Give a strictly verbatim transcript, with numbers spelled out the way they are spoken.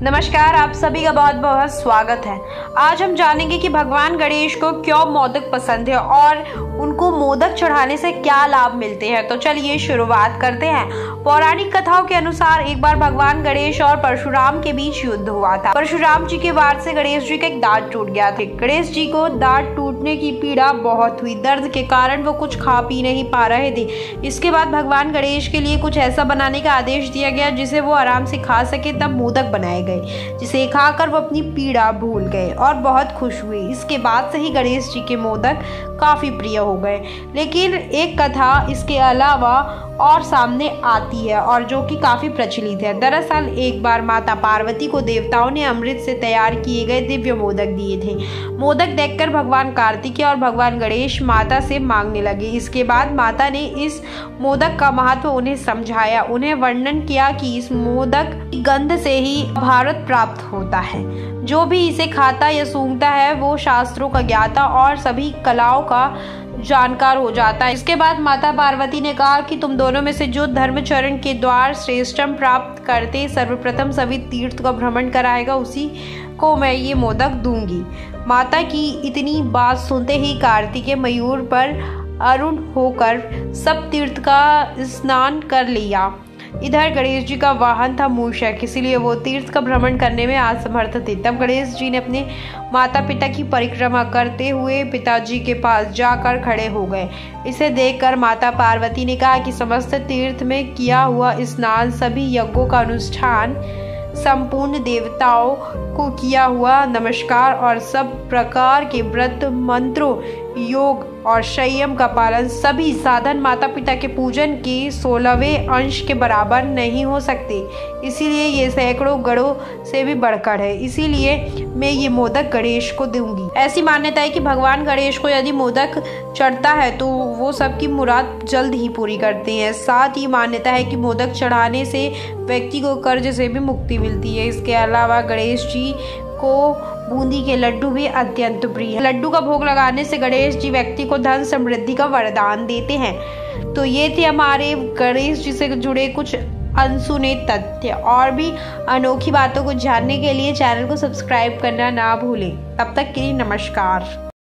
नमस्कार, आप सभी का बहुत बहुत स्वागत है। आज हम जानेंगे कि भगवान गणेश को क्यों मोदक पसंद है और उनको मोदक चढ़ाने से क्या लाभ मिलते हैं। तो चलिए शुरुआत करते हैं। पौराणिक कथाओं के अनुसार एक बार भगवान गणेश और परशुराम के बीच युद्ध हुआ था। परशुराम जी के वार से गणेश जी का एक दांत टूट गया था। गणेश जी को दांत टूटने की पीड़ा बहुत हुई। दर्द के कारण वो कुछ खा पी नहीं पा रहे थे। इसके बाद भगवान गणेश के लिए कुछ ऐसा बनाने का आदेश दिया गया जिसे वो आराम से खा सके। तब मोदक बनाए गए जिसे खाकर वो अपनी पीड़ा भूल गए और बहुत खुश हुए। इसके बाद से ही गणेश जी के मोदक काफी प्रिय हो गए। लेकिन एक कथा इसके अलावा और सामने आती है और जो कि काफी प्रचलित है। दरअसल एक बार माता पार्वती को देवताओं ने अमृत से तैयार किए गए दिव्य मोदक दिए थे। मोदक देखकर भगवान कार्तिकेय और भगवान गणेश माता से मांगने लगे। इसके बाद माता ने इस मोदक का महत्व उन्हें समझाया। उन्हें वर्णन किया कि इस मोदक की गंध से ही भारत प्राप्त होता है। जो भी इसे खाता या सूंघता है वो शास्त्रों का ज्ञाता और सभी कलाओं का जानकार हो जाता है। इसके बाद माता पार्वती ने कहा कि तुम दोनों में से जो धर्मचरण के द्वार श्रेष्ठम प्राप्त करते सर्वप्रथम सभी तीर्थ का भ्रमण कराएगा उसी को मैं ये मोदक दूंगी। माता की इतनी बात सुनते ही कार्तिकेय मयूर पर अरुण होकर सब तीर्थ का स्नान कर लिया। इधर गणेश जी का वाहन था मूषक, इसीलिए वो तीर्थ का भ्रमण करने में असमर्थ थे। तब गणेश जी ने अपने माता पिता की परिक्रमा करते हुए पिताजी के पास जाकर खड़े हो गए। इसे देखकर माता पार्वती ने कहा कि समस्त तीर्थ में किया हुआ स्नान, सभी यज्ञों का अनुष्ठान, संपूर्ण देवताओं को किया हुआ नमस्कार और सब प्रकार के व्रत, मंत्रों, योग और संयम का पालन, सभी साधन माता पिता के पूजन के सोलहवें अंश के बराबर नहीं हो सकते। इसीलिए ये सैकड़ों गणों से भी बढ़कर है। इसीलिए मैं ये मोदक गणेश को दूंगी। ऐसी मान्यता है कि भगवान गणेश को यदि मोदक चढ़ता है तो वो सबकी मुराद जल्द ही पूरी करते हैं। साथ ही मान्यता है कि मोदक चढ़ाने से व्यक्ति को कर्ज से भी मुक्ति मिलती है। इसके अलावा गणेश जी को बूंदी के लड्डू भी अत्यंत प्रिय है। लड्डू का भोग लगाने से गणेश जी व्यक्ति को धन समृद्धि का वरदान देते हैं। तो ये थे हमारे गणेश जी से जुड़े कुछ अनसुने तथ्य। और भी अनोखी बातों को जानने के लिए चैनल को सब्सक्राइब करना ना भूलें। तब तक के लिए नमस्कार।